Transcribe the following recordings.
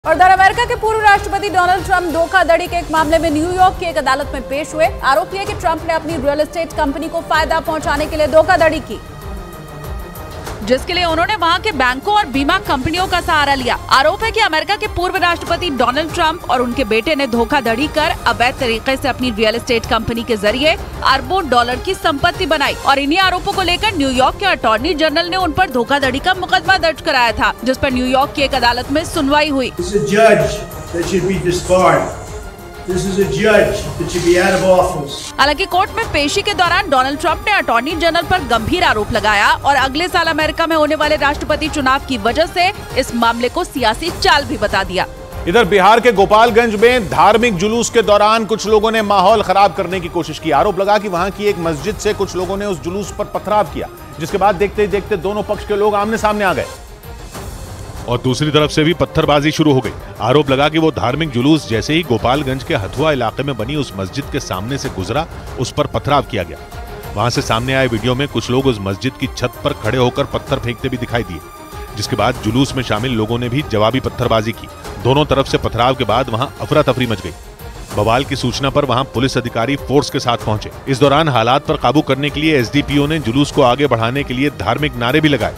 और उधर अमेरिका के पूर्व राष्ट्रपति डोनाल्ड ट्रंप धोखाधड़ी के एक मामले में न्यूयॉर्क की एक अदालत में पेश हुए। आरोप है कि ट्रंप ने अपनी रियल एस्टेट कंपनी को फायदा पहुंचाने के लिए धोखाधड़ी की, जिसके लिए उन्होंने वहां के बैंकों और बीमा कंपनियों का सहारा लिया। आरोप है कि अमेरिका के पूर्व राष्ट्रपति डोनाल्ड ट्रंप और उनके बेटे ने धोखाधड़ी कर अवैध तरीके से अपनी रियल एस्टेट कंपनी के जरिए अरबों डॉलर की संपत्ति बनाई और इन्हीं आरोपों को लेकर न्यूयॉर्क के अटॉर्नी जनरल ने उन पर धोखाधड़ी का मुकदमा दर्ज कराया था, जिस पर न्यूयॉर्क की एक अदालत में सुनवाई हुई। हालांकि कोर्ट में पेशी के दौरान डोनाल्ड ट्रंप ने अटॉर्नी जनरल पर गंभीर आरोप लगाया और अगले साल अमेरिका में होने वाले राष्ट्रपति चुनाव की वजह से इस मामले को सियासी चाल भी बता दिया। इधर बिहार के गोपालगंज में धार्मिक जुलूस के दौरान कुछ लोगों ने माहौल खराब करने की कोशिश की। आरोप लगा कि वहां की एक मस्जिद से कुछ लोगों ने उस जुलूस पर पथराव किया, जिसके बाद देखते ही देखते दोनों पक्ष के लोग आमने सामने आ गए और दूसरी तरफ से भी पत्थरबाजी शुरू हो गई। आरोप लगा कि वो धार्मिक जुलूस जैसे ही गोपालगंज के हथुआ इलाके में बनी उस मस्जिद के सामने से गुजरा, उस पर पथराव किया गया। वहां से सामने आए वीडियो में कुछ लोग उस मस्जिद की छत पर खड़े होकर पत्थर फेंकते भी दिखाई दिए, जिसके बाद जुलूस में शामिल लोगों ने भी जवाबी पत्थरबाजी की। दोनों तरफ से पथराव के बाद वहां अफरा तफरी मच गई। बवाल की सूचना पर वहां पुलिस अधिकारी फोर्स के साथ पहुंचे। इस दौरान हालात पर काबू करने के लिए एसडीपीओ ने जुलूस को आगे बढ़ाने के लिए धार्मिक नारे भी लगाए।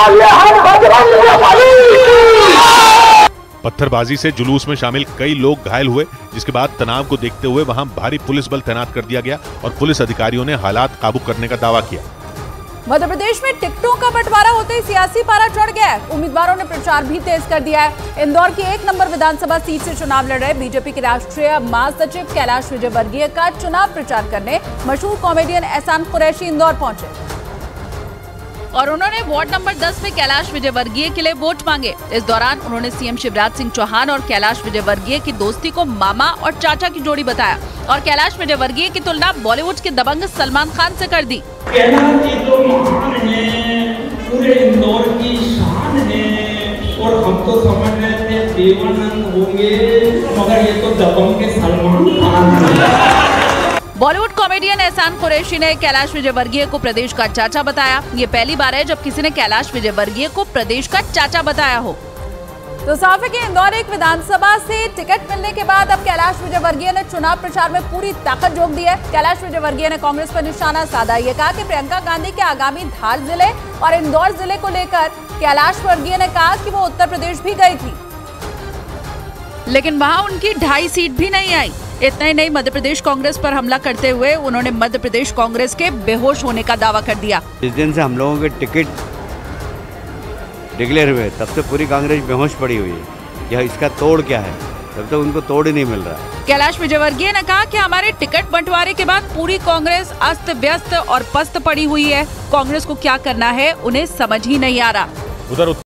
पत्थरबाजी से जुलूस में शामिल कई लोग घायल हुए, जिसके बाद तनाव को देखते हुए वहां भारी पुलिस बल तैनात कर दिया गया और पुलिस अधिकारियों ने हालात काबू करने का दावा किया। मध्य प्रदेश में टिकटों का बंटवारा होते ही सियासी पारा चढ़ गया है। उम्मीदवारों ने प्रचार भी तेज कर दिया है। इंदौर की 1 नंबर विधानसभा सीट से चुनाव लड़ रहे बीजेपी के राष्ट्रीय महासचिव कैलाश विजयवर्गीय का चुनाव प्रचार करने मशहूर कॉमेडियन एहसान कुरैशी इंदौर पहुंचे और उन्होंने वार्ड नंबर 10 में कैलाश विजयवर्गीय के लिए वोट मांगे। इस दौरान उन्होंने सीएम शिवराज सिंह चौहान और कैलाश विजयवर्गीय की दोस्ती को मामा और चाचा की जोड़ी बताया और कैलाश विजयवर्गीय की तुलना बॉलीवुड के दबंग सलमान खान से कर दी। कैलाश जी तो महान हैं, पूरे इंदौर की शान है और हम तो समझ रहे थे देवानंद होंगे, मगर ये तो दबंग के सलमान खान हैं। बॉलीवुड कॉमेडियन एहसान कुरैशी ने कैलाश विजयवर्गीय को प्रदेश का चाचा बताया। ये पहली बार है जब किसी ने कैलाश विजयवर्गीय को प्रदेश का चाचा बताया हो। तो साफ है कि इंदौर एक विधानसभा से टिकट मिलने के बाद अब कैलाश विजयवर्गीय ने चुनाव प्रचार में पूरी ताकत झोंक दी है। कैलाश विजयवर्गीय ने कांग्रेस पर निशाना साधा। ये कहा कि प्रियंका गांधी के आगामी धार जिले और इंदौर जिले को लेकर कैलाश वर्गीय ने कहा कि वो उत्तर प्रदेश भी गई थी, लेकिन वहां उनकी 2.5 सीट भी नहीं आई। इतना ही नहीं, मध्य प्रदेश कांग्रेस पर हमला करते हुए उन्होंने मध्य प्रदेश कांग्रेस के बेहोश होने का दावा कर दिया। जिस दिन से हम लोगों के टिकट डिक्लेयर हुए तब से पूरी कांग्रेस बेहोश पड़ी हुई है। यह इसका तोड़ क्या है? तब तक उनको तोड़ ही नहीं मिल रहा है। कैलाश विजयवर्गीय ने कहा कि हमारे टिकट बंटवारे के बाद पूरी कांग्रेस अस्त व्यस्त और पस्त पड़ी हुई है। कांग्रेस को क्या करना है उन्हें समझ ही नहीं आ रहा। उधर